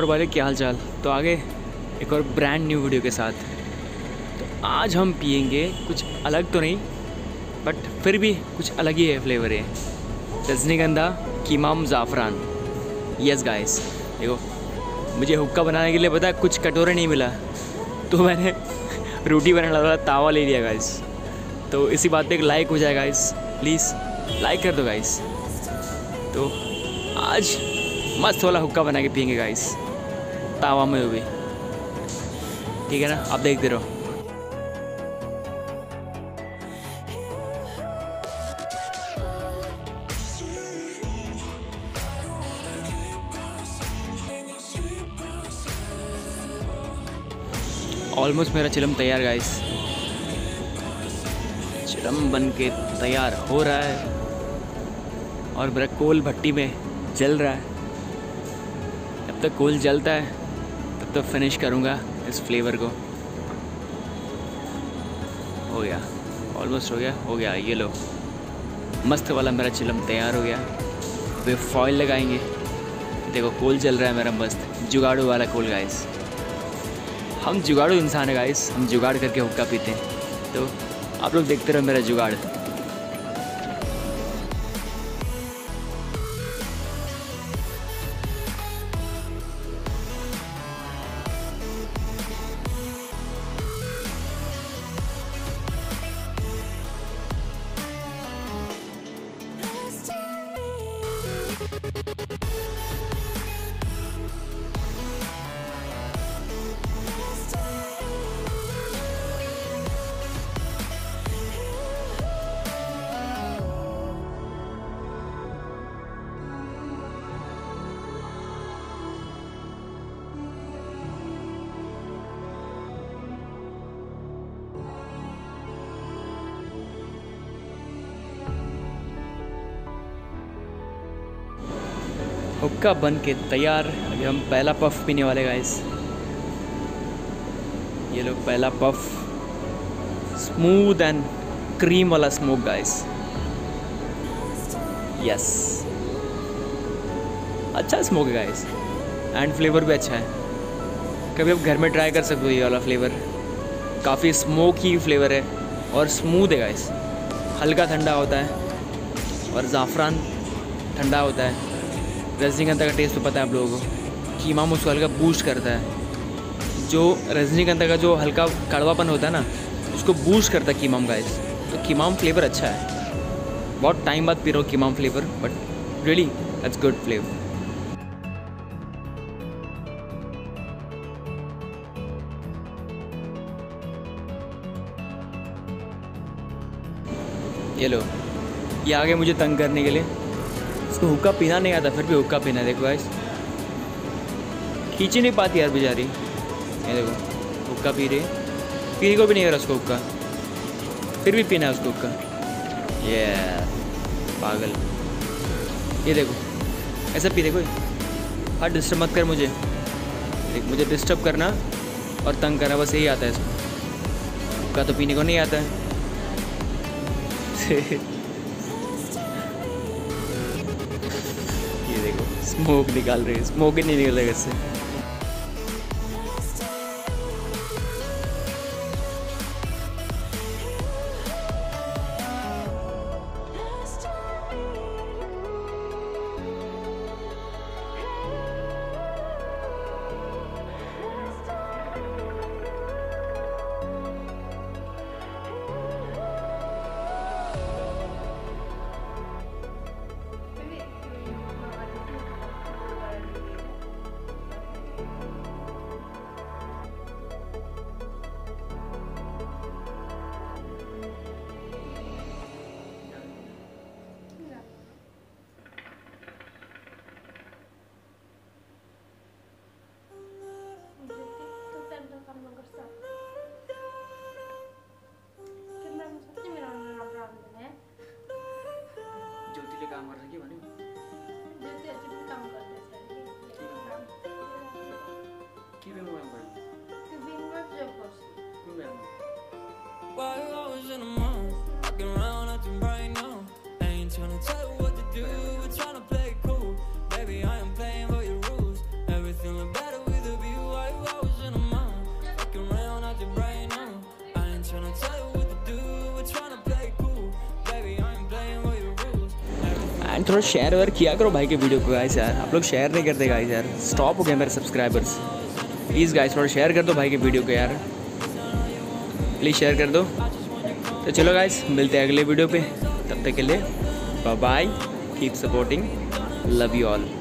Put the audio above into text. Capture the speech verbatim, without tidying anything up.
वाले क्या हाल चाल। तो आगे एक और ब्रांड न्यू वीडियो के साथ। तो आज हम पियेंगे कुछ अलग तो नहीं, बट फिर भी कुछ अलग ही है फ्लेवर है। रजनीगंधा कीमाम ज़ाफ़रान। यस गाइस, देखो मुझे हुक्का बनाने के लिए पता है कुछ कटोरे नहीं मिला, तो मैंने रोटी बनाने वाला तावा ले लिया गाइस। तो इसी बात पे एक लाइक हो जाए गाइस, प्लीज़ लाइक कर दो गाइस। तो आज मस्त वाला हुक्का बना के पियेंगे गाइस, तावा में भी, ठीक है ना। आप देखते रहो। ऑलमोस्ट मेरा चिलम तैयार गाइस, चिलम बन के तैयार हो रहा है और मेरा कोल भट्टी में जल रहा है। जब तक कोल जलता है तब तक फिनिश करूँगा इस फ्लेवर को। हो गया, ऑलमोस्ट हो गया हो गया ये लो, मस्त वाला मेरा चिलम तैयार हो गया। वे फॉइल लगाएंगे। देखो कोल जल रहा है मेरा, मस्त जुगाड़ू वाला कोल गाइस। हम जुगाड़ू इंसान है गाइस, हम जुगाड़ करके हुक्का पीते हैं। तो आप लोग देखते रहो मेरा जुगाड़। हुक्का बन के तैयार। अभी हम पहला पफ पीने वाले गाइस। ये लोग पहला पफ, स्मूथ एंड क्रीम वाला स्मोक गाइस। यस, अच्छा स्मोक है गाइस एंड फ्लेवर भी अच्छा है। कभी आप घर में ट्राई कर सकते हो ये वाला फ्लेवर। काफ़ी स्मोकी फ्लेवर है और स्मूथ है गाइस। हल्का ठंडा होता है और ज़ाफ़रान ठंडा होता है। रजनीगंधा का टेस्ट तो पता है आप लोगों को। कीमाम उसको हल्का बूस्ट करता है। जो रजनीगंधा का जो हल्का कड़वापन होता है ना, उसको बूस्ट करता है कीमाम गाइस। तो कीमाम फ्लेवर अच्छा है। बहुत टाइम बाद पी रहा हूँ कीमाम flavour, but really that's good flavour. ये लो, ये आ गए मुझे तंग करने के लिए। उसको हुक्का पीना नहीं आता, फिर भी हुक्का पीना। देखो गाइस, खींच ही नहीं पाती यार बेचारी। ये देखो हुक्का पी रही है, पीने को भी नहीं हो रहा उसको हुक्का, फिर भी पीना है उसको हुक्का। ये पागल। ये देखो ऐसा पी, देखो हाँ, डिस्टर्ब मत कर मुझे। देख, मुझे डिस्टर्ब करना और तंग करना बस यही आता है इसको। हुक्का तो पीने को नहीं आता है। ये देखो स्मोक निकाल रही है, स्मोक ही नहीं निकलेगा इससे। एंड थोड़ा शेयर वेयर किया करो भाई के वीडियो को गाइस यार, आप लोग शेयर नहीं करते गाइस यार, स्टॉप हो गया मेरे सब्सक्राइबर्स। प्लीज़ गाइस थोड़ा शेयर कर दो भाई के वीडियो को यार, प्लीज़ शेयर कर दो। तो चलो गाइस मिलते हैं अगले वीडियो पे, तब तक के लिए bye bye, keep supporting, love you all.